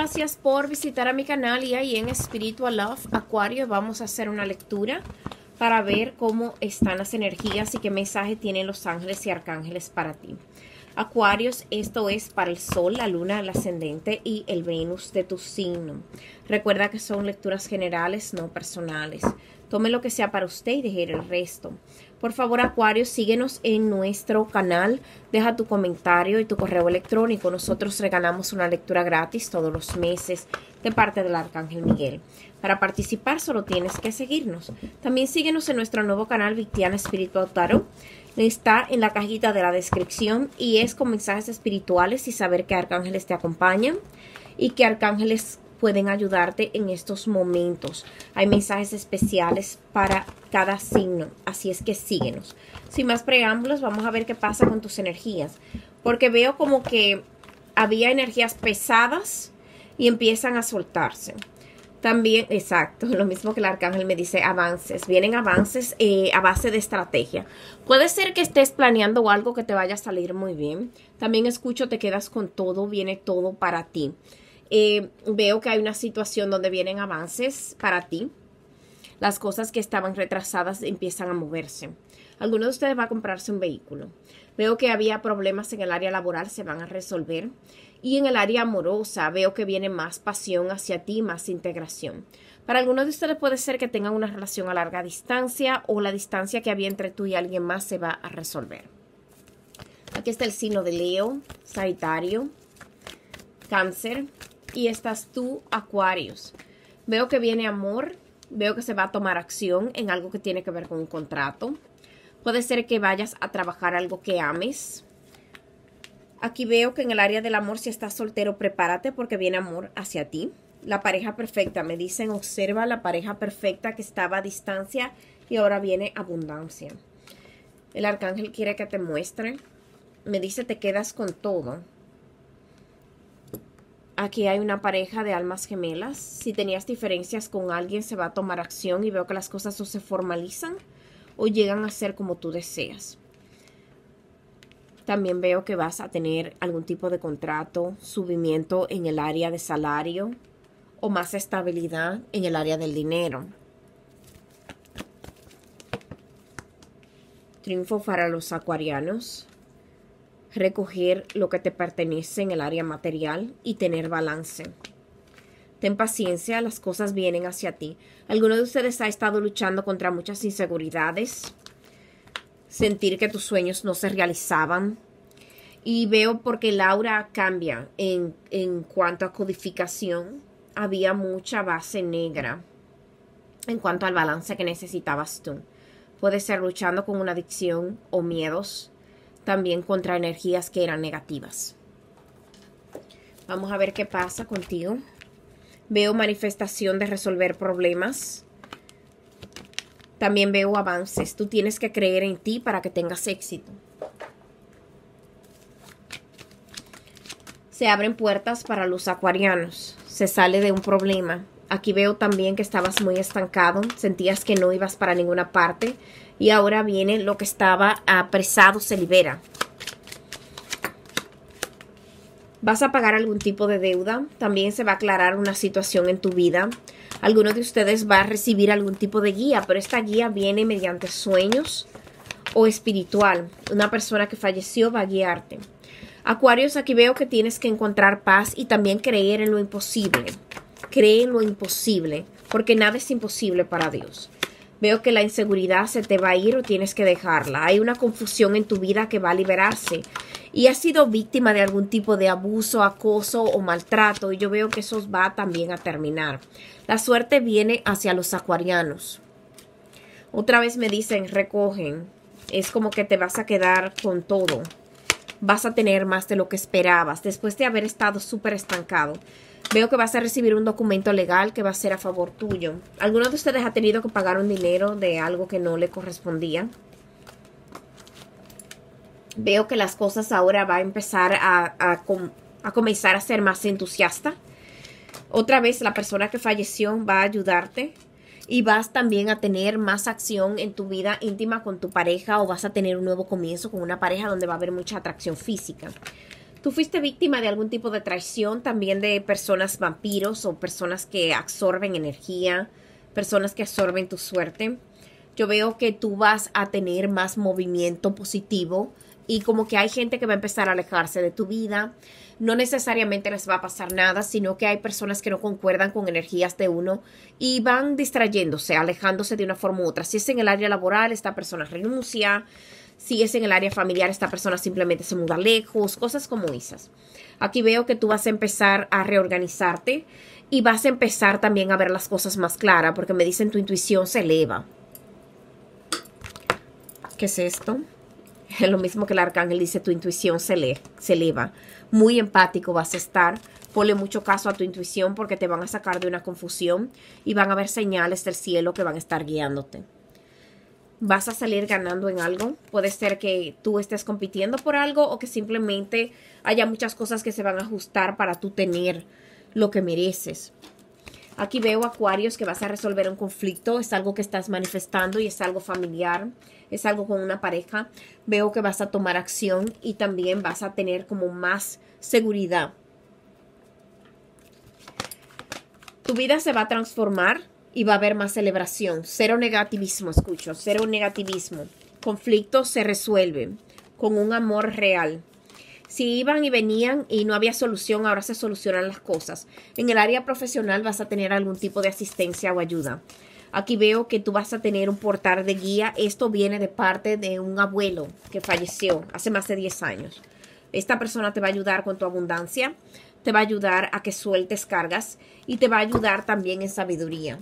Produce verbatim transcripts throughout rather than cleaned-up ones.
gracias por visitar a mi canal y ahí en Spiritual Love Acuario vamos a hacer una lectura para ver cómo están las energías y qué mensaje tienen los ángeles y arcángeles para ti. Acuarios, esto es para el Sol, la Luna, el Ascendente y el Venus de tu signo. Recuerda que son lecturas generales, no personales. Tome lo que sea para usted y deje el resto. Por favor, Acuario, síguenos en nuestro canal. Deja tu comentario y tu correo electrónico. Nosotros regalamos una lectura gratis todos los meses de parte del Arcángel Miguel. Para participar solo tienes que seguirnos. También síguenos en nuestro nuevo canal Victiana Espiritual Tarot. Está en la cajita de la descripción y es con mensajes espirituales y saber qué arcángeles te acompañan y qué arcángeles pueden ayudarte en estos momentos. Hay mensajes especiales para cada signo, así es que síguenos. Sin más preámbulos, vamos a ver qué pasa con tus energías, porque veo como que había energías pesadas y empiezan a soltarse. También, exacto, lo mismo que el arcángel me dice, avances. Vienen avances eh, a base de estrategia. Puede ser que estés planeando algo que te vaya a salir muy bien. También escucho, te quedas con todo, viene todo para ti. Eh, veo que hay una situación donde vienen avances para ti. Las cosas que estaban retrasadas empiezan a moverse. Alguno de ustedes va a comprarse un vehículo. Veo que había problemas en el área laboral, se van a resolver. Y en el área amorosa veo que viene más pasión hacia ti, más integración. Para algunos de ustedes puede ser que tengan una relación a larga distancia o la distancia que había entre tú y alguien más se va a resolver. Aquí está el signo de Leo, Sagitario, Cáncer y estás tú, Acuarios. Veo que viene amor, veo que se va a tomar acción en algo que tiene que ver con un contrato. Puede ser que vayas a trabajar algo que ames. Aquí veo que en el área del amor, si estás soltero, prepárate porque viene amor hacia ti. La pareja perfecta, me dicen, observa la pareja perfecta que estaba a distancia y ahora viene abundancia. El arcángel quiere que te muestre. Me dice, te quedas con todo. Aquí hay una pareja de almas gemelas. Si tenías diferencias con alguien, se va a tomar acción y veo que las cosas o se formalizan o llegan a ser como tú deseas. También veo que vas a tener algún tipo de contrato, subimiento en el área de salario o más estabilidad en el área del dinero. Triunfo para los acuarianos. Recoger lo que te pertenece en el área material y tener balance. Ten paciencia, las cosas vienen hacia ti. Alguno de ustedes ha estado luchando contra muchas inseguridades. Sentir que tus sueños no se realizaban. Y veo porque el aura cambia en, en cuanto a codificación. Había mucha base negra en cuanto al balance que necesitabas tú. Puede ser luchando con una adicción o miedos. También contra energías que eran negativas. Vamos a ver qué pasa contigo. Veo manifestación de resolver problemas. También veo avances. Tú tienes que creer en ti para que tengas éxito. Se abren puertas para los acuarianos. Se sale de un problema. Aquí veo también que estabas muy estancado. Sentías que no ibas para ninguna parte. Y ahora viene lo que estaba apresado, se libera. Vas a pagar algún tipo de deuda. También se va a aclarar una situación en tu vida. Alguno de ustedes va a recibir algún tipo de guía, pero esta guía viene mediante sueños o espiritual. Una persona que falleció va a guiarte. Acuarios, aquí veo que tienes que encontrar paz y también creer en lo imposible. Cree en lo imposible, porque nada es imposible para Dios. Veo que la inseguridad se te va a ir o tienes que dejarla. Hay una confusión en tu vida que va a liberarse. Y has sido víctima de algún tipo de abuso, acoso o maltrato. Y yo veo que eso va también a terminar. La suerte viene hacia los acuarianos. Otra vez me dicen, recogen. Es como que te vas a quedar con todo. Vas a tener más de lo que esperabas. Después de haber estado súper estancado. Veo que vas a recibir un documento legal que va a ser a favor tuyo. ¿Alguno de ustedes ha tenido que pagar un dinero de algo que no le correspondía? Veo que las cosas ahora va a empezar a, a, a comenzar a ser más entusiasta. Otra vez la persona que falleció va a ayudarte. Y vas también a tener más acción en tu vida íntima con tu pareja. O vas a tener un nuevo comienzo con una pareja donde va a haber mucha atracción física. Tú fuiste víctima de algún tipo de traición, también de personas vampiros o personas que absorben energía, personas que absorben tu suerte. Yo veo que tú vas a tener más movimiento positivo y como que hay gente que va a empezar a alejarse de tu vida. No necesariamente les va a pasar nada, sino que hay personas que no concuerdan con energías de uno y van distrayéndose, alejándose de una forma u otra. Si es en el área laboral, esta persona renuncia. Si es en el área familiar, esta persona simplemente se muda lejos, cosas como esas. Aquí veo que tú vas a empezar a reorganizarte y vas a empezar también a ver las cosas más claras, porque me dicen tu intuición se eleva. ¿Qué es esto? Es lo mismo que el arcángel dice, tu intuición se, le, se eleva. Muy empático vas a estar. Ponle mucho caso a tu intuición porque te van a sacar de una confusión y van a haber señales del cielo que van a estar guiándote. Vas a salir ganando en algo. Puede ser que tú estés compitiendo por algo o que simplemente haya muchas cosas que se van a ajustar para tú tener lo que mereces. Aquí veo, Acuarios, que vas a resolver un conflicto. Es algo que estás manifestando y es algo familiar. Es algo con una pareja. Veo que vas a tomar acción y también vas a tener como más seguridad. Tu vida se va a transformar y va a haber más celebración. Cero negativismo, escucho. Cero negativismo. Conflictos se resuelven con un amor real. Si iban y venían y no había solución, ahora se solucionan las cosas. En el área profesional vas a tener algún tipo de asistencia o ayuda. Aquí veo que tú vas a tener un portal de guía. Esto viene de parte de un abuelo que falleció hace más de diez años. Esta persona te va a ayudar con tu abundancia, te va a ayudar a que sueltes cargas y te va a ayudar también en sabiduría.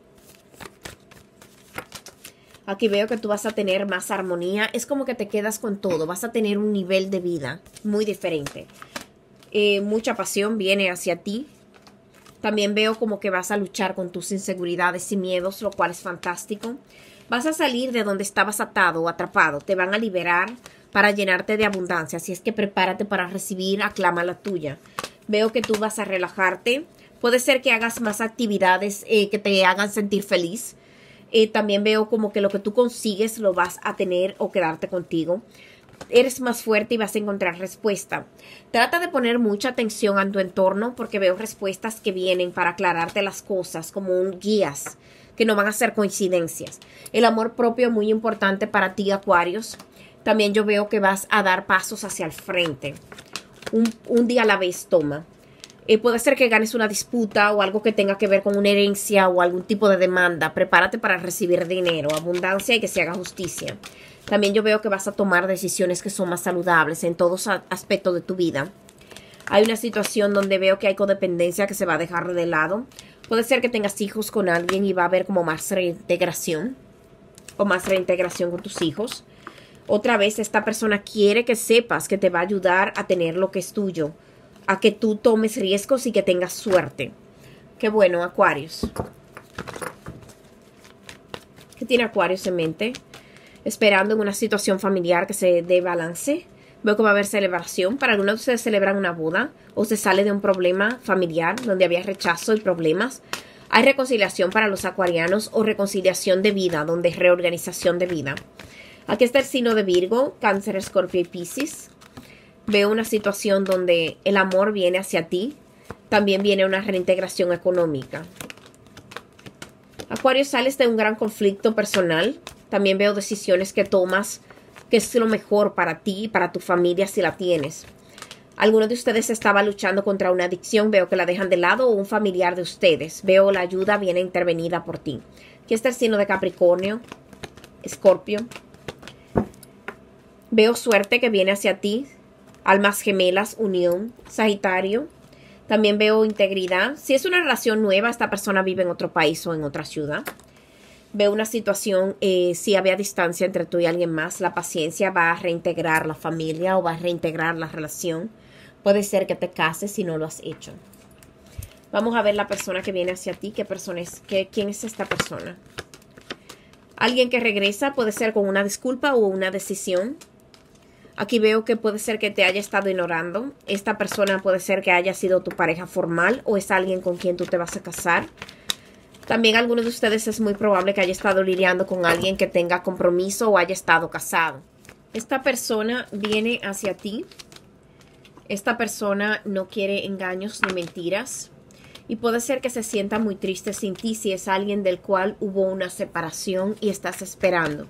Aquí veo que tú vas a tener más armonía. Es como que te quedas con todo. Vas a tener un nivel de vida muy diferente. Eh, mucha pasión viene hacia ti. También veo como que vas a luchar con tus inseguridades y miedos, lo cual es fantástico. Vas a salir de donde estabas atado o atrapado. Te van a liberar para llenarte de abundancia. Así es que prepárate para recibir, aclama la tuya. Veo que tú vas a relajarte. Puede ser que hagas más actividades eh, que te hagan sentir feliz. Eh, también veo como que lo que tú consigues lo vas a tener o quedarte contigo. Eres más fuerte y vas a encontrar respuesta. Trata de poner mucha atención a tu entorno porque veo respuestas que vienen para aclararte las cosas como un guías que no van a ser coincidencias. El amor propio es muy importante para ti, Acuarios. También yo veo que vas a dar pasos hacia el frente. Un, un día a la vez toma. Eh, puede ser que ganes una disputa o algo que tenga que ver con una herencia o algún tipo de demanda. Prepárate para recibir dinero, abundancia y que se haga justicia. También yo veo que vas a tomar decisiones que son más saludables en todos aspectos de tu vida. Hay una situación donde veo que hay codependencia que se va a dejar de lado. Puede ser que tengas hijos con alguien y va a haber como más reintegración o más reintegración con tus hijos. Otra vez, esta persona quiere que sepas que te va a ayudar a tener lo que es tuyo, a que tú tomes riesgos y que tengas suerte. Qué bueno, Acuarios. ¿Qué tiene Acuarios en mente? Esperando en una situación familiar que se dé balance. Veo que va a haber celebración. Para algunos de ustedes celebran una boda o se sale de un problema familiar donde había rechazo y problemas. Hay reconciliación para los acuarianos o reconciliación de vida, donde es reorganización de vida. Aquí está el signo de Virgo, Cáncer, Escorpio y Piscis. Veo una situación donde el amor viene hacia ti. También viene una reintegración económica. Acuario, sales de un gran conflicto personal. También veo decisiones que tomas que es lo mejor para ti y para tu familia si la tienes. Algunos de ustedes estaba luchando contra una adicción. Veo que la dejan de lado o un familiar de ustedes. Veo la ayuda viene intervenida por ti. Aquí está el signo de Capricornio, Escorpio. Veo suerte que viene hacia ti. Almas gemelas, unión, Sagitario. También veo integridad. Si es una relación nueva, esta persona vive en otro país o en otra ciudad. Veo una situación, eh, si había distancia entre tú y alguien más, la paciencia va a reintegrar la familia o va a reintegrar la relación. Puede ser que te cases si no lo has hecho. Vamos a ver la persona que viene hacia ti. ¿Qué persona es? ¿Qué, ¿Quién es esta persona? Alguien que regresa, puede ser con una disculpa o una decisión. Aquí veo que puede ser que te haya estado ignorando. Esta persona puede ser que haya sido tu pareja formal o es alguien con quien tú te vas a casar. También algunos de ustedes es muy probable que haya estado lidiando con alguien que tenga compromiso o haya estado casado. Esta persona viene hacia ti. Esta persona no quiere engaños ni mentiras. Y puede ser que se sienta muy triste sin ti si es alguien del cual hubo una separación y estás esperando.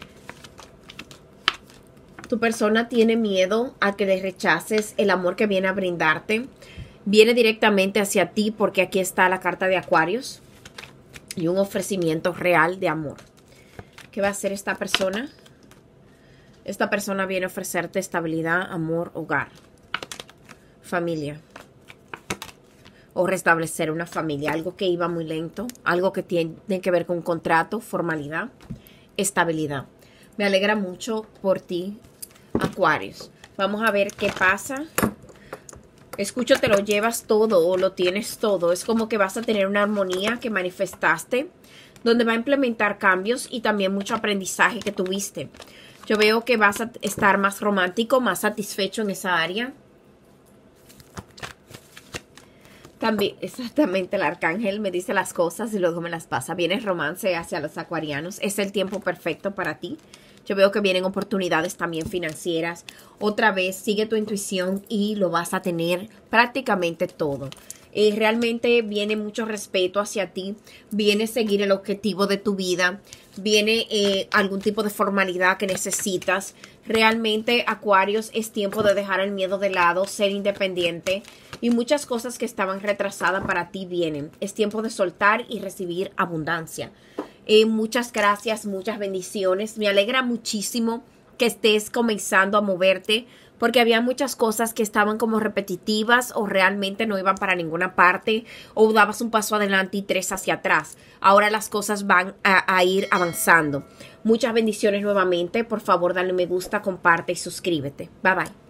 Tu persona tiene miedo a que le rechaces el amor que viene a brindarte. Viene directamente hacia ti porque aquí está la carta de Acuarios y un ofrecimiento real de amor. ¿Qué va a hacer esta persona? Esta persona viene a ofrecerte estabilidad, amor, hogar, familia. O restablecer una familia, algo que iba muy lento, algo que tiene que ver con contrato, formalidad, estabilidad. Me alegra mucho por ti, Acuarios. Vamos a ver qué pasa. Escucho, te lo llevas todo o lo tienes todo. Es como que vas a tener una armonía que manifestaste, donde va a implementar cambios y también mucho aprendizaje que tuviste. Yo veo que vas a estar más romántico, más satisfecho en esa área. También, exactamente, el arcángel me dice las cosas y luego me las pasa. Viene romance hacia los acuarianos. Es el tiempo perfecto para ti. Yo veo que vienen oportunidades también financieras. Otra vez, sigue tu intuición y lo vas a tener prácticamente todo. Eh, realmente viene mucho respeto hacia ti. Viene seguir el objetivo de tu vida. Viene eh, algún tipo de formalidad que necesitas. Realmente, Acuarios, es tiempo de dejar el miedo de lado, ser independiente. Y muchas cosas que estaban retrasadas para ti vienen. Es tiempo de soltar y recibir abundancia. Eh, muchas gracias, muchas bendiciones. Me alegra muchísimo que estés comenzando a moverte, porque había muchas cosas que estaban como repetitivas o realmente no iban para ninguna parte, o dabas un paso adelante y tres hacia atrás. Ahora las cosas van a, a ir avanzando. Muchas bendiciones nuevamente. Por favor, dale me gusta, comparte y suscríbete. Bye bye.